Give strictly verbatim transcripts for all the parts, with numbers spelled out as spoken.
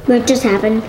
What just happened?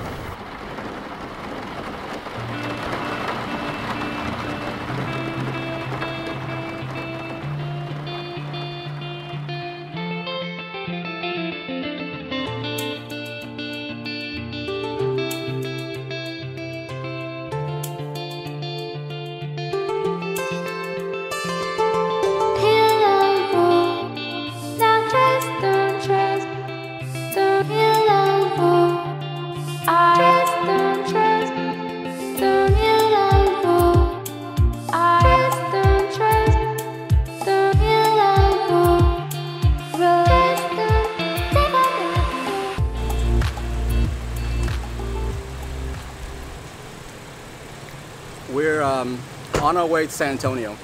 We're um, on our way to San Antonio.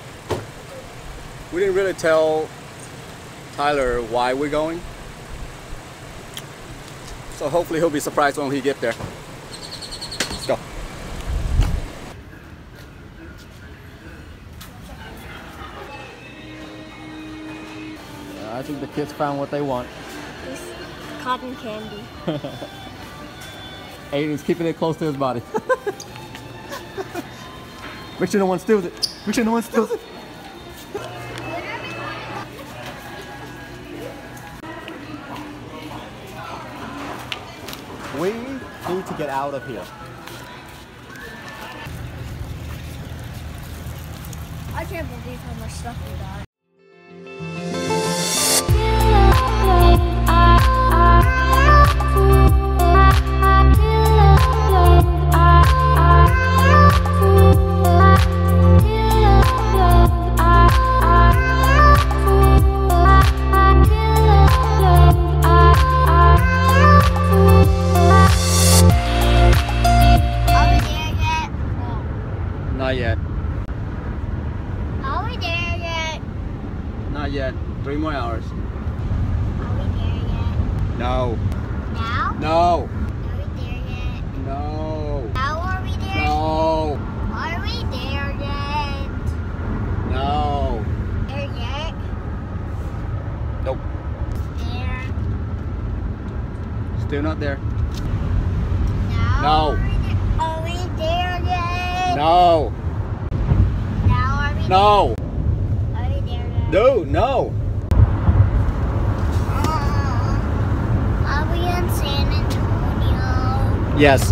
We didn't really tell Tyler why we're going, so hopefully he'll be surprised when we get there. Let's go. I think the kids found what they want. It's cotton candy. Aiden's keeping it close to his body. Make sure no one steals it. Make sure no one steals it. We need to get out of here. I can't believe how much stuff we got. Not yet. Are we there yet? Not yet. Three more hours. Are we there yet? No. Now? No. Are we there yet? No. Now are we there? No. Are we there yet? No. There yet? Nope. There. Still not there. Now? No. Are we there yet? No. Now are we No. there? Are we there yet? No. No. Uh, are we in San Antonio? Yes.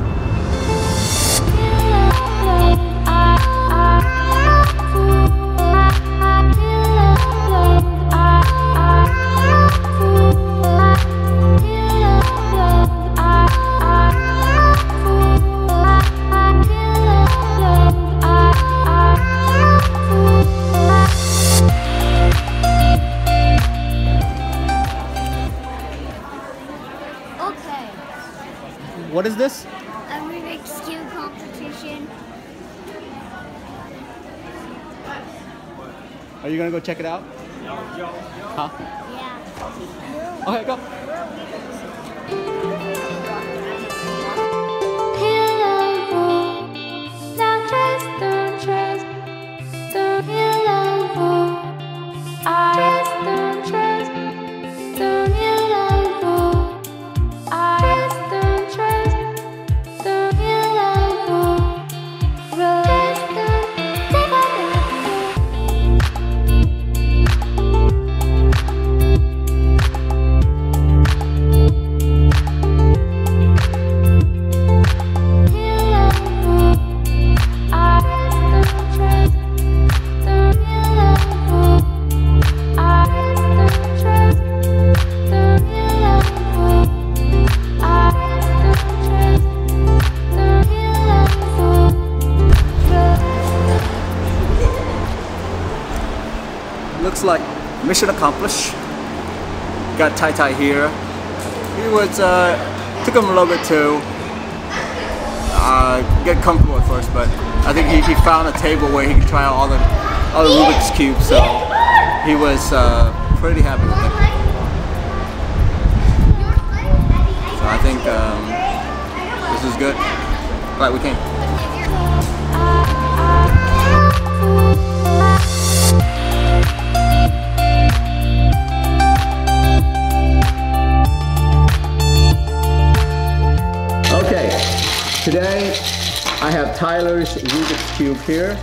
Okay. What is this? A Rubik's Cube Competition. Are you gonna go check it out? Huh? Yeah. Okay, go. Looks like mission accomplished. Got Tai Tai here. He was uh, took him a little bit to uh, get comfortable at first, but I think he, he found a table where he could try out all the all the Rubik's cubes, so he was uh, pretty happy with it. So I think um, this is good. Glad we came. Tyler's Rubik's Cube here.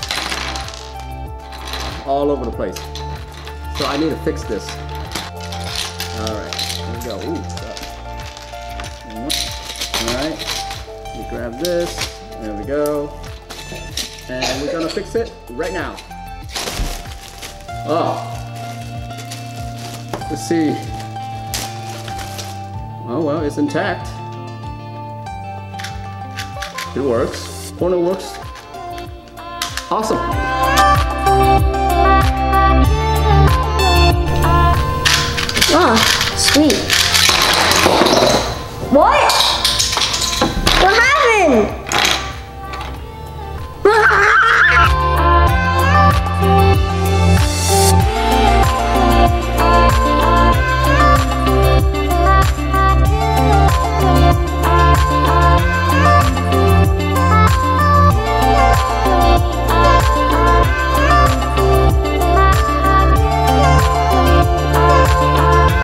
All over the place. So I need to fix this. Alright, here we go. Ooh, alright, we grab this. There we go. And we're gonna fix it right now. Oh. Let's see. Oh well, it's intact. It works. Corner works. Awesome. Oh, sweet.